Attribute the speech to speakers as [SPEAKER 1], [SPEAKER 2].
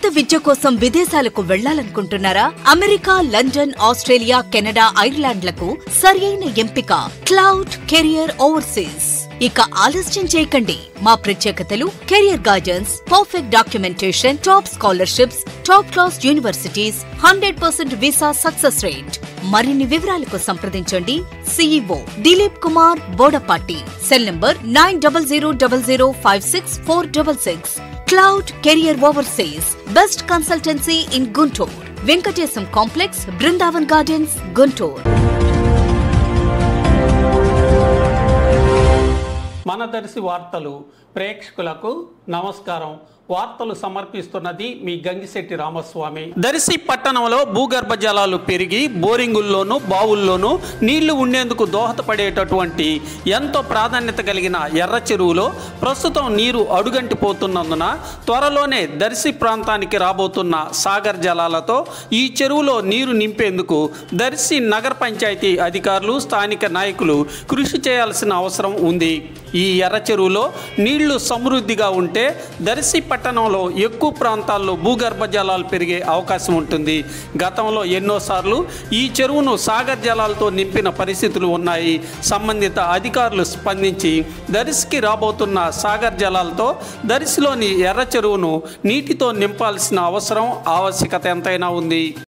[SPEAKER 1] ఉన్నత విద్య కోసం విదేశాలకు వెళ్లాలనుకుంటున్నారా? అమెరికా, లండన్, ఆస్ట్రేలియా, కెనడా, ఐర్లాండ్లకు సరియైన ఎంపిక క్లౌడ్ కెరియర్ ఓవర్సీస్. ఇక ఆలస్యం చేయకండి. మా ప్రత్యేకతలు career guidance, perfect documentation, top scholarships, top class universities, 100% visa success rate. మరిన్ని వివరాలకు సంప్రదించండి CEO Dilip Kumar Bodapati. Cell number 9000564666. Cloud career overseas best consultancy in Guntur. Venkatesam complex, Brindavan gardens, Guntur.
[SPEAKER 2] మన దర్శి వార్తలు ప్రేక్షకులకు నమస్కారం. వార్తలు సమర్పిస్తున్నది మీ గంగిశెట్టి రామస్వామి. దర్శి పట్టణంలో భూగర్భ జలాలు పెరిగి బోరింగుల్లోనూ బావుల్లోనూ నీళ్లు ఉండేందుకు దోహదపడేటటువంటి ఎంతో ప్రాధాన్యత కలిగిన ఎర్ర చెరువులో ప్రస్తుతం నీరు అడుగంటిపోతున్నందున త్వరలోనే దర్శి ప్రాంతానికి రాబోతున్న సాగర్ జలాలతో ఈ చెరువులో నీరు నింపేందుకు దర్శి నగర పంచాయతీ అధికారులు, స్థానిక నాయకులు కృషి చేయాల్సిన అవసరం ఉంది. ఈ ఎర్ర చెరువులో నీళ్లు సమృద్ధిగా ఉంటే దర్శి పట్టణంలో ఎక్కువ ప్రాంతాల్లో భూగర్భ జలాలు పెరిగే అవకాశం ఉంటుంది. గతంలో ఎన్నోసార్లు ఈ చెరువును సాగర్ జలాలతో నింపిన పరిస్థితులు ఉన్నాయి. సంబంధిత అధికారులు స్పందించి దర్శికి రాబోతున్న సాగర్ జలాలతో దర్శిలోని ఎర్ర చెరువును నీటితో నింపాల్సిన ఆవశ్యకత ఎంతైనా ఉంది.